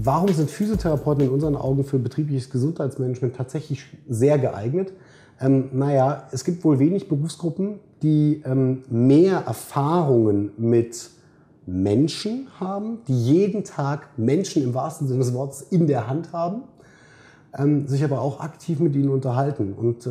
Warum sind Physiotherapeuten in unseren Augen für betriebliches Gesundheitsmanagement tatsächlich sehr geeignet? Naja, es gibt wohl wenig Berufsgruppen, die mehr Erfahrungen mit Menschen haben, die jeden Tag Menschen im wahrsten Sinne des Wortes in der Hand haben, sich aber auch aktiv mit ihnen unterhalten und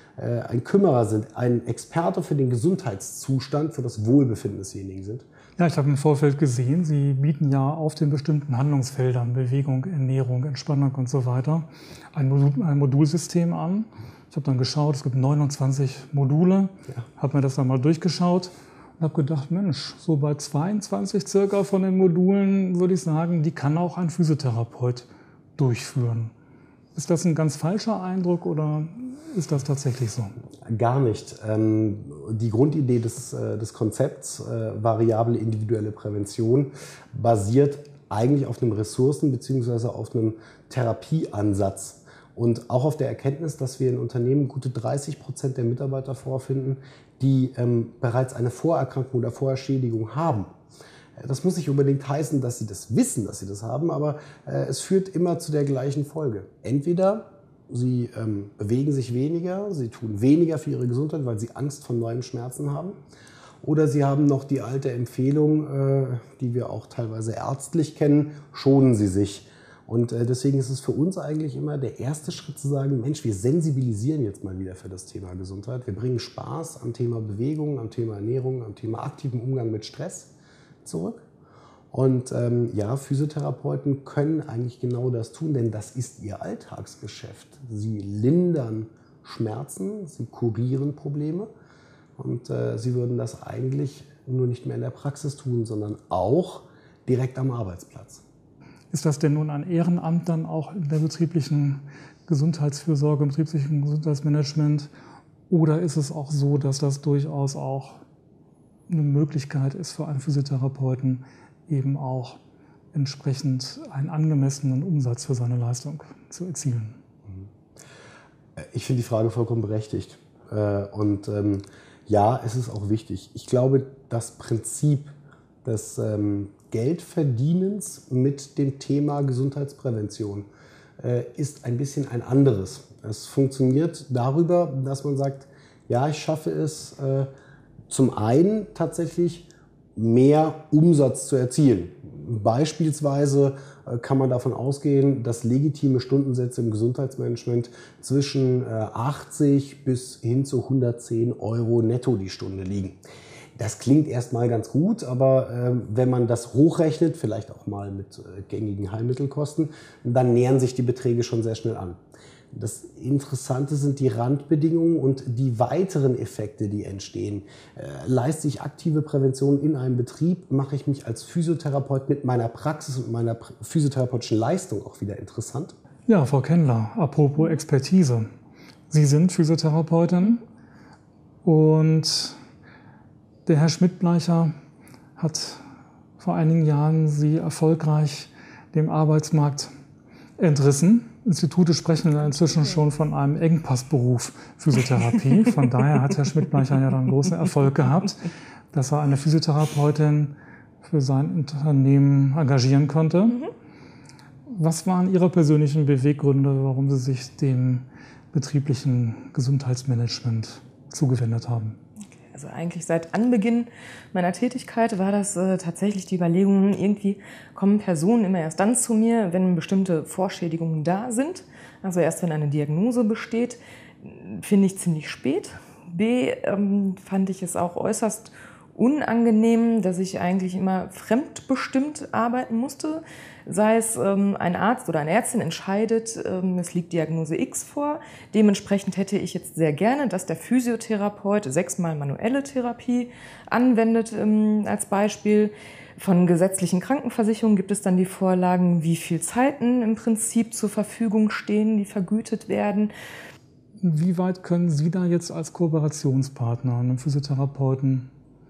ein Kümmerer sind, ein Experte für den Gesundheitszustand, für das Wohlbefinden desjenigen sind. Ja, ich habe im Vorfeld gesehen, Sie bieten ja auf den bestimmten Handlungsfeldern, Bewegung, Ernährung, Entspannung und so weiter, ein Modulsystem an. Ich habe dann geschaut, es gibt 29 Module, habe mir das dann mal durchgeschaut und habe gedacht, Mensch, so bei 22 circa von den Modulen würde ich sagen, die kann auch ein Physiotherapeut durchführen. Ist das ein ganz falscher Eindruck oder ist das tatsächlich so? Gar nicht. Die Grundidee des Konzepts variable individuelle Prävention basiert eigentlich auf einem Ressourcen- bzw. auf einem Therapieansatz und auch auf der Erkenntnis, dass wir in Unternehmen gute 30% der Mitarbeiter vorfinden, die bereits eine Vorerkrankung oder Vorerschädigung haben. Das muss nicht unbedingt heißen, dass sie das wissen, dass sie das haben, aber es führt immer zu der gleichen Folge. Entweder sie bewegen sich weniger, sie tun weniger für ihre Gesundheit, weil sie Angst vor neuen Schmerzen haben. Oder sie haben noch die alte Empfehlung, die wir auch teilweise ärztlich kennen, schonen Sie sich. Und deswegen ist es für uns eigentlich immer der erste Schritt zu sagen, Mensch, wir sensibilisieren jetzt mal wieder für das Thema Gesundheit. Wir bringen Spaß am Thema Bewegung, am Thema Ernährung, am Thema aktiven Umgang mit Stress zurück. Und ja, Physiotherapeuten können eigentlich genau das tun, denn das ist ihr Alltagsgeschäft. Sie lindern Schmerzen, sie kurieren Probleme und sie würden das eigentlich nur nicht mehr in der Praxis tun, sondern auch direkt am Arbeitsplatz. Ist das denn nun ein Ehrenamt dann auch in der betrieblichen Gesundheitsfürsorge, im betrieblichen Gesundheitsmanagement? Oder ist es auch so, dass das durchaus auch eine Möglichkeit ist für einen Physiotherapeuten, eben auch entsprechend einen angemessenen Umsatz für seine Leistung zu erzielen? Ich finde die Frage vollkommen berechtigt. Und ja, es ist auch wichtig. Ich glaube, das Prinzip des Geldverdienens mit dem Thema Gesundheitsprävention ist ein bisschen ein anderes. Es funktioniert darüber, dass man sagt, ja, ich schaffe es zum einen tatsächlich mehr Umsatz zu erzielen. Beispielsweise kann man davon ausgehen, dass legitime Stundensätze im Gesundheitsmanagement zwischen 80 bis hin zu 110 Euro netto die Stunde liegen. Das klingt erstmal ganz gut, aber wenn man das hochrechnet, vielleicht auch mal mit gängigen Heilmittelkosten, dann nähern sich die Beträge schon sehr schnell an. Das Interessante sind die Randbedingungen und die weiteren Effekte, die entstehen. Leiste ich aktive Prävention in einem Betrieb, mache ich mich als Physiotherapeut mit meiner Praxis und meiner physiotherapeutischen Leistung auch wieder interessant. Ja, Frau Kendler, apropos Expertise. Sie sind Physiotherapeutin und der Herr Schmidt-Bleicher hat vor einigen Jahren Sie erfolgreich dem Arbeitsmarkt entrissen. Institute sprechen inzwischen schon von einem Engpassberuf Physiotherapie. Von daher hat Herr Schmidt-Bleicher ja dann großen Erfolg gehabt, dass er eine Physiotherapeutin für sein Unternehmen engagieren konnte. Was waren Ihre persönlichen Beweggründe, warum Sie sich dem betrieblichen Gesundheitsmanagement zugewendet haben? Also eigentlich seit Anbeginn meiner Tätigkeit war das tatsächlich die Überlegung, irgendwie kommen Personen immer erst dann zu mir, wenn bestimmte Vorschädigungen da sind. Also erst wenn eine Diagnose besteht, finde ich ziemlich spät. B, fand ich es auch äußerst unangenehm, dass ich eigentlich immer fremdbestimmt arbeiten musste. Sei es ein Arzt oder eine Ärztin entscheidet, es liegt Diagnose X vor. Dementsprechend hätte ich jetzt sehr gerne, dass der Physiotherapeut 6-mal manuelle Therapie anwendet als Beispiel. Von gesetzlichen Krankenversicherungen gibt es dann die Vorlagen, wie viel Zeiten im Prinzip zur Verfügung stehen, die vergütet werden. Wie weit können Sie da jetzt als Kooperationspartner einem Physiotherapeuten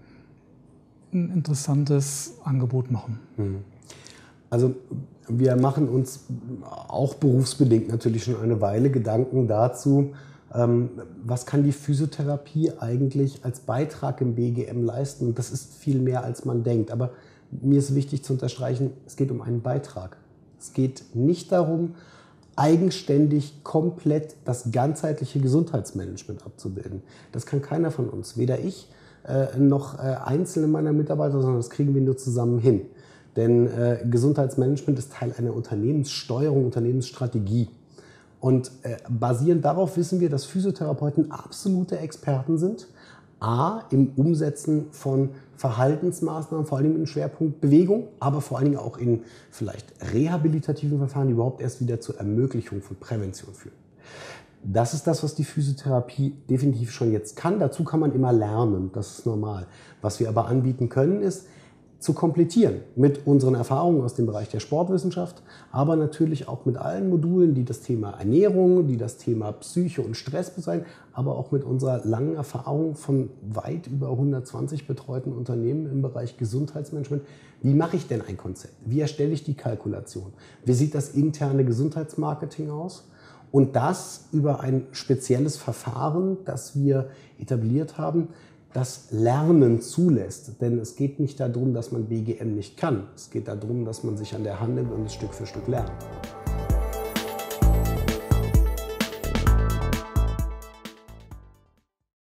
ein interessantes Angebot machen? Also wir machen uns auch berufsbedingt natürlich schon eine Weile Gedanken dazu, was kann die Physiotherapie eigentlich als Beitrag im BGM leisten. Und das ist viel mehr, als man denkt. Aber mir ist wichtig zu unterstreichen, es geht um einen Beitrag. Es geht nicht darum, eigenständig komplett das ganzheitliche Gesundheitsmanagement abzubilden. Das kann keiner von uns, weder ich noch einzelne meiner Mitarbeiter, sondern das kriegen wir nur zusammen hin. Denn Gesundheitsmanagement ist Teil einer Unternehmenssteuerung, Unternehmensstrategie. Und basierend darauf wissen wir, dass Physiotherapeuten absolute Experten sind. A, im Umsetzen von Verhaltensmaßnahmen, vor allem mit dem Schwerpunkt Bewegung, aber vor allen Dingen auch in vielleicht rehabilitativen Verfahren, die überhaupt erst wieder zur Ermöglichung von Prävention führen. Das ist das, was die Physiotherapie definitiv schon jetzt kann. Dazu kann man immer lernen, das ist normal. Was wir aber anbieten können, ist zu komplettieren mit unseren Erfahrungen aus dem Bereich der Sportwissenschaft, aber natürlich auch mit allen Modulen, die das Thema Ernährung, die das Thema Psyche und Stress beseitigen, aber auch mit unserer langen Erfahrung von weit über 120 betreuten Unternehmen im Bereich Gesundheitsmanagement. Wie mache ich denn ein Konzept? Wie erstelle ich die Kalkulation? Wie sieht das interne Gesundheitsmarketing aus? Und das über ein spezielles Verfahren, das wir etabliert haben, das Lernen zulässt. Denn es geht nicht darum, dass man BGM nicht kann. Es geht darum, dass man sich an der Hand nimmt und es Stück für Stück lernt.